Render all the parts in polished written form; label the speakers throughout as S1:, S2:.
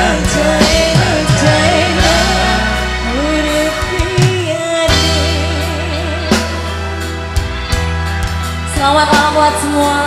S1: Selamat malam buat semua.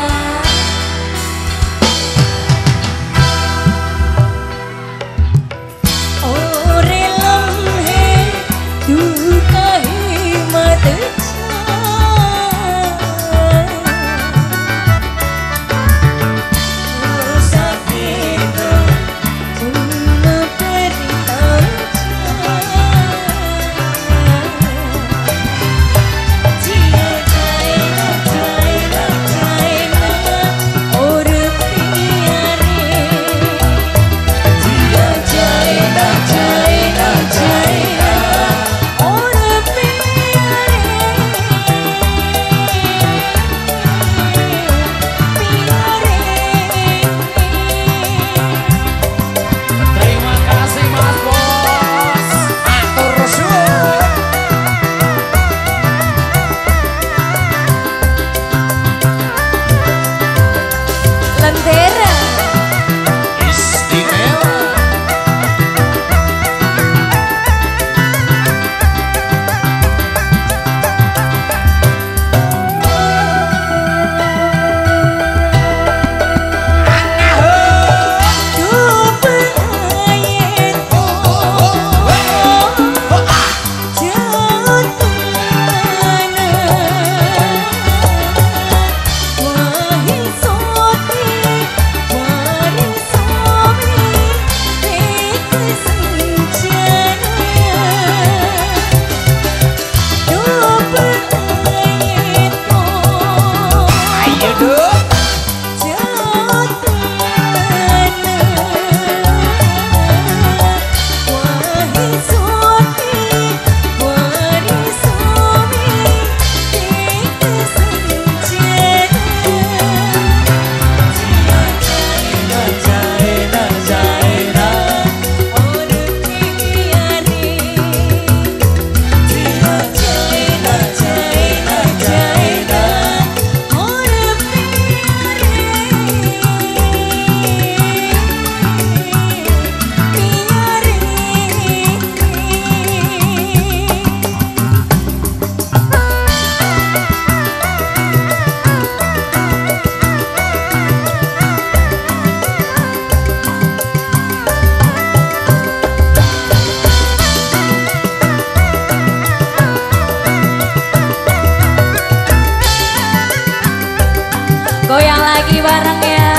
S1: Goyang lagi bareng ya,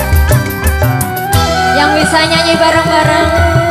S1: yang bisa nyanyi bareng-bareng.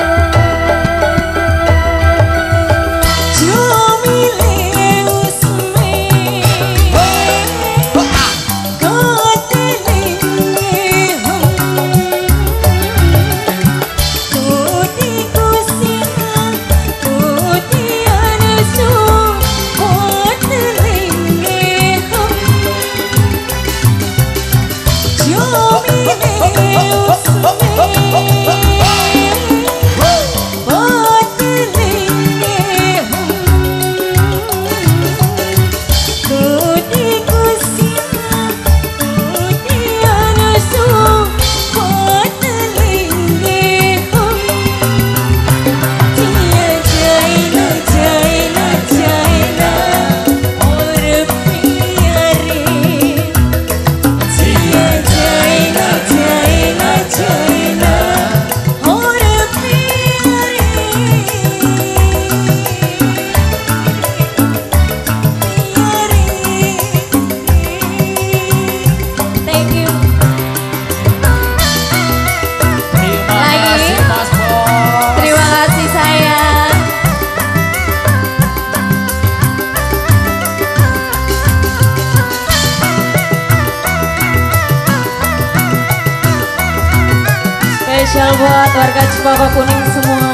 S1: Spesial buat warga Cempaka Kuning semua.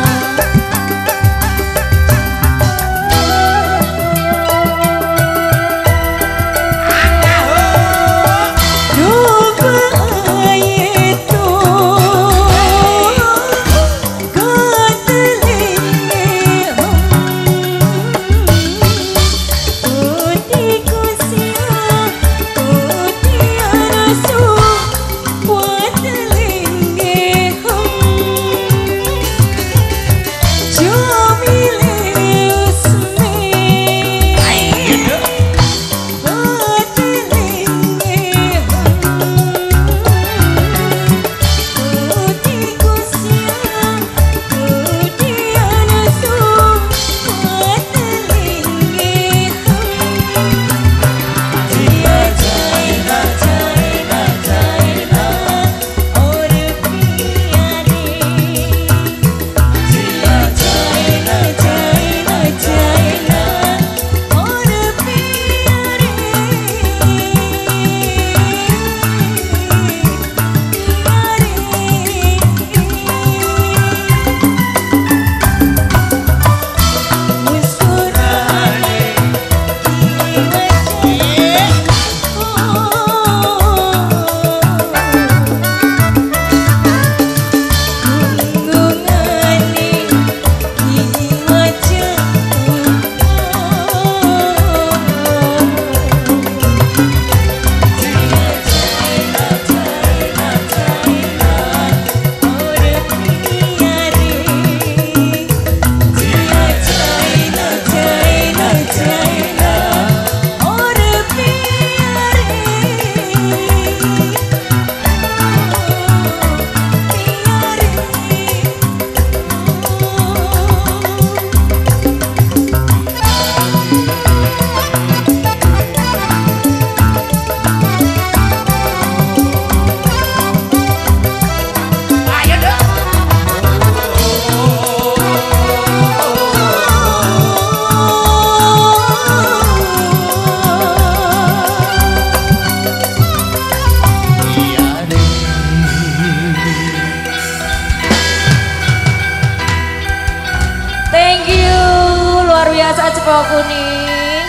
S1: saat Cepawa Kuning.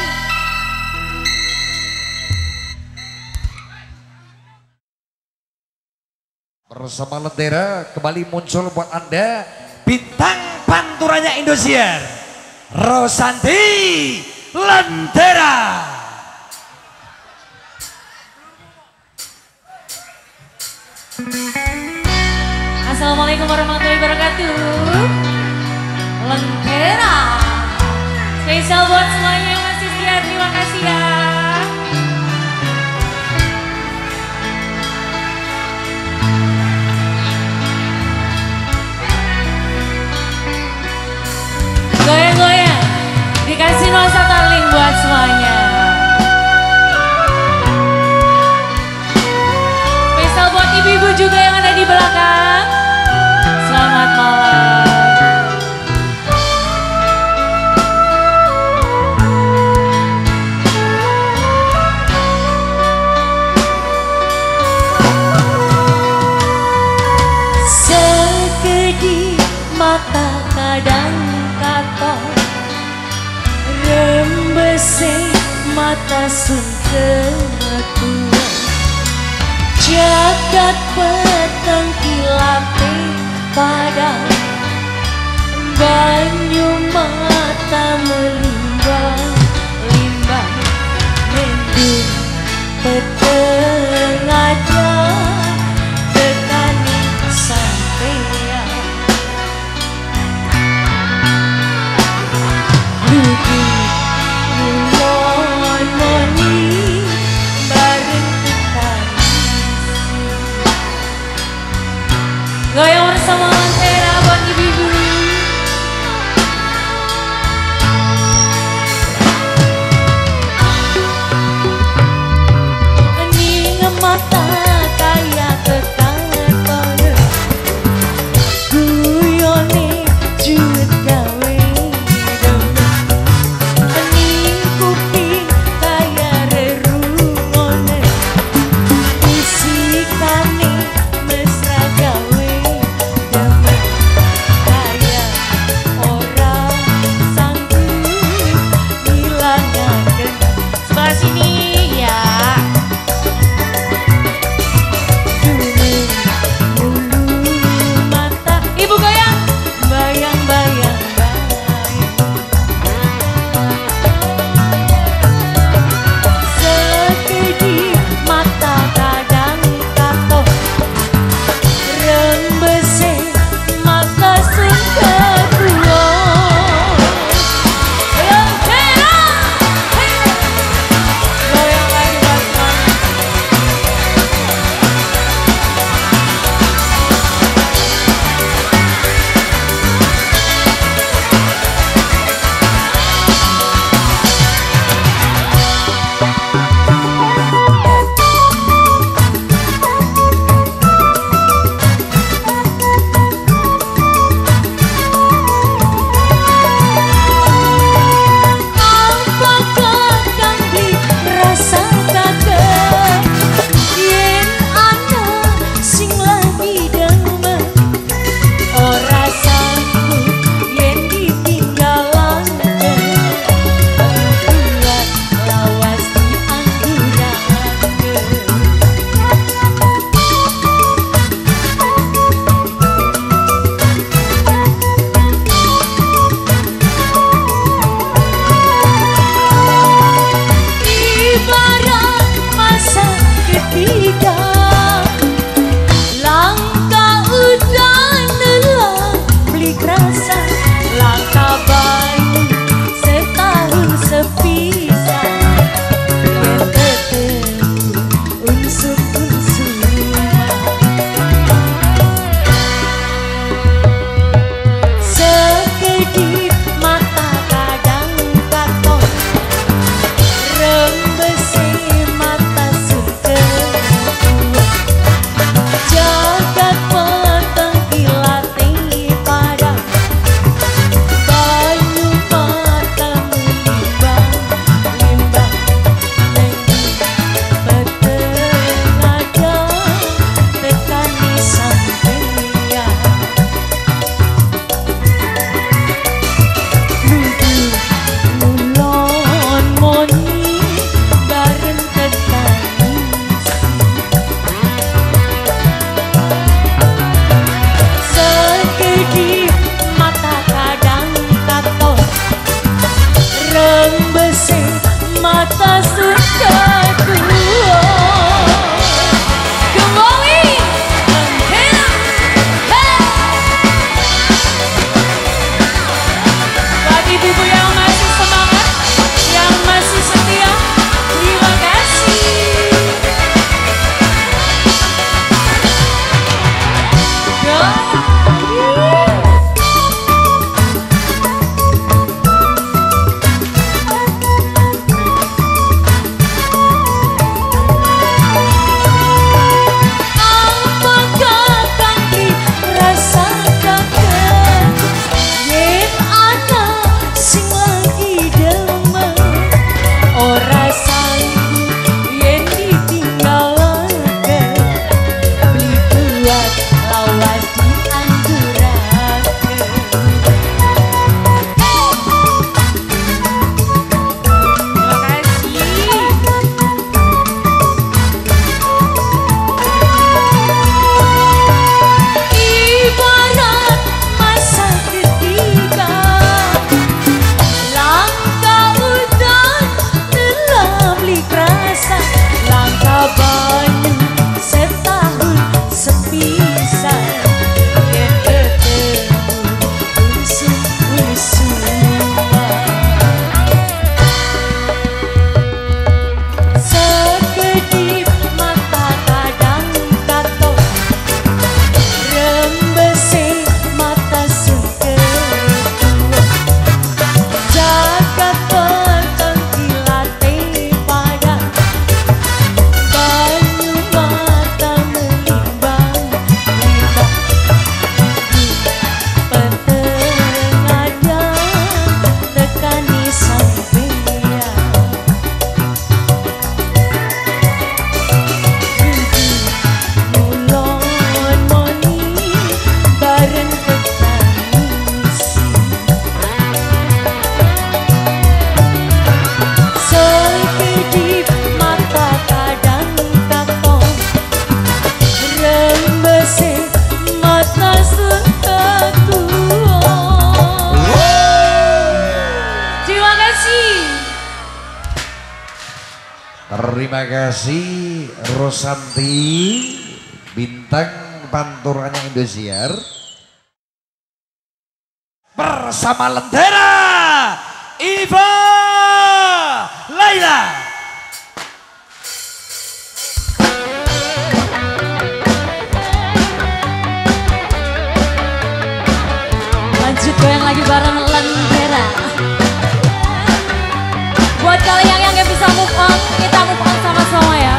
S2: Bersama Lentera kembali muncul buat Anda bintang panturanya Indosiar, Rosanti Lentera.
S1: Assalamualaikum warahmatullahi wabarakatuh. Lentera spesial buat semuanya yang masih setia, terima kasih ya. Goyang-goyang dikasih nuansa darling buat semuanya. Spesial buat ibu-ibu juga yang ada di belakang. Selamat malam.
S3: Sekedip mata kadang katon, rembese mata sun ketua, jagat peteng kilate padang, banyu mata melimbang-limbang, mendung peteng aja tekani sampean. Dugi ngulon moni bareng kita
S1: Goyang
S2: Terima kasih Rosanti, bintang panturannya Indosiar. Bersama Lentera Iva Laila.
S1: Lanjut goyang lagi bareng Lentera. Buat kalian yang gak bisa move on, kita move on sama-sama ya.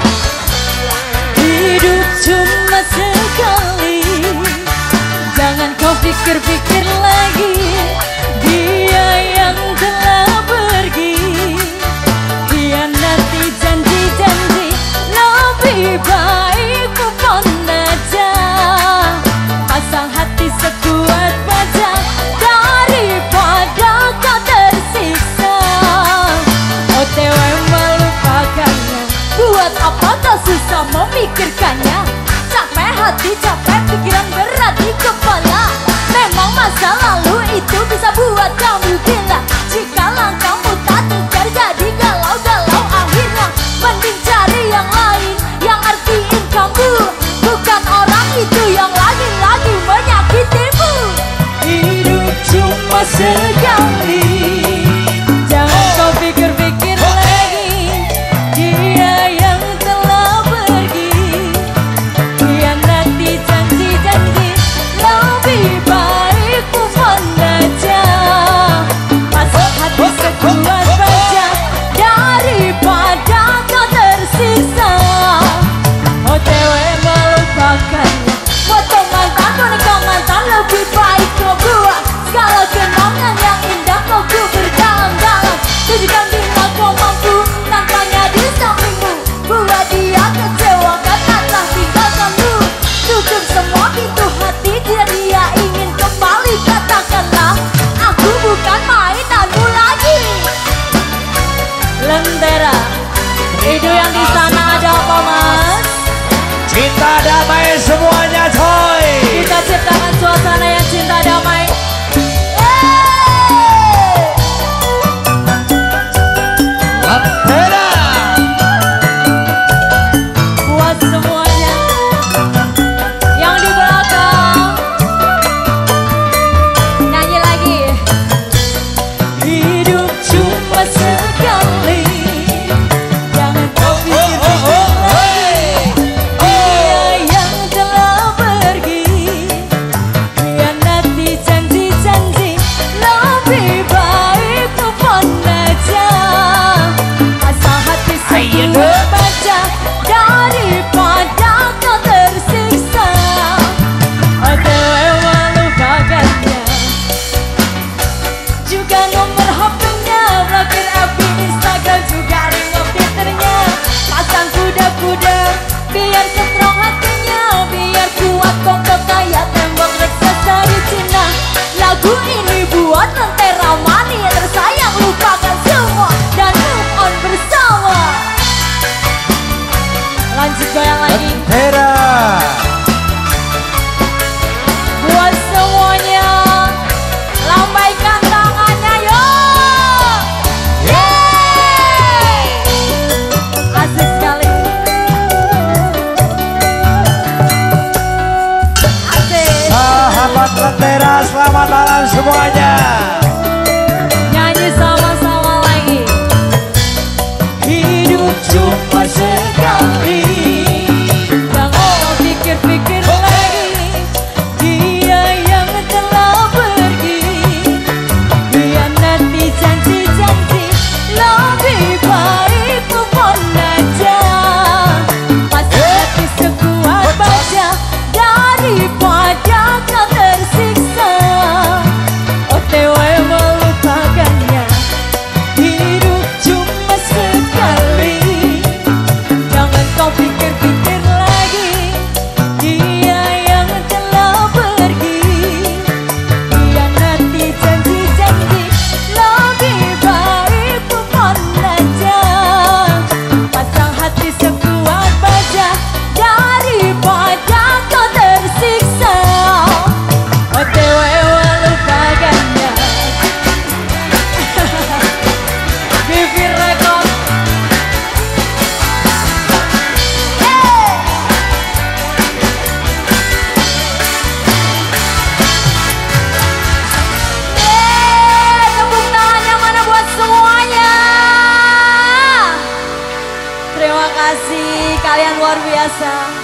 S3: Hidup cuma sekali, jangan kau pikir-pikir lagi. Dia yang telah pergi, hianati janji-janji. Lebih baik move on aja, pasang hati sekuat baja daripada kau tersiksa. OTW melupakannya, buat apa kau susah memikirkannya? Capek hati, capek pikiran berat di kepala. Memang masa lalu itu bisa buat kamu gila. Jika langkahmu tak tegar jadi galau-galau akhirnya. Mending cari yang lain yang artiin kamu, bukan orang itu yang lagi-lagi menyakitimu. Hidup cuma sekali, jangan kau pikir-pikir lagi. Dia yang telah pergi, hianati janji-janji. Lebih baik move on aja, pasang hati sekuat baja daripada kau tersiksa. OTW melupakannya, foto mantan, boneka mantan. Lebih baik kau buat segala kenangan yang indah kau kubur dalam-dalam. Tunjukkan bila kau mampu tanpanya di sampingmu, buat dia kecewa karena telah tinggalkanmu. Tutup semua pintu hati jika dia ingin kembali. Katakanlah aku bukan mainanmu lagi. Lentera,
S1: Ridho yang di sana ada apa mas?
S2: Cinta damai semuanya coy.
S1: Kita ciptakan suasana yang cinta damai.
S2: Lentera.
S1: Buat semuanya yang di belakang, nyanyi lagi.
S3: hidup cuma sekali, jangan kau pikir-pikir lagi. Dia yang telah pergi, hianati janji-janji. Lebih baik move on aja, pasang hati sekuat baja daripada kau tersiksa. OTW melupakannya, juga nomor HP-nya, blokir FB, Instagram, juga ring Twitternya. Pasang kuda-kuda biar strong hatinya, biar kuat kokoh kayak tembok raksasa di Cina. Lagu ini buat Lentera Mani tersayang, lupakan semua dan move on bersama.
S1: Lanjut goyang lagi.
S2: Lentera.
S1: Buat semuanya, lambaikan tangannya yo. Yeay, asik sekali. Asik.
S2: Sahabat Lentera, selamat malam semuanya.
S1: Nyanyi sama-sama lagi.
S3: Hidup cuma sekali, jangan kau pikir-pikir lagi. Dia yang telah pergi, hianati janji-janji. Lebih baik move on aja, pasang hati sekuat baja daripada kau tersiksa. OTW biasa.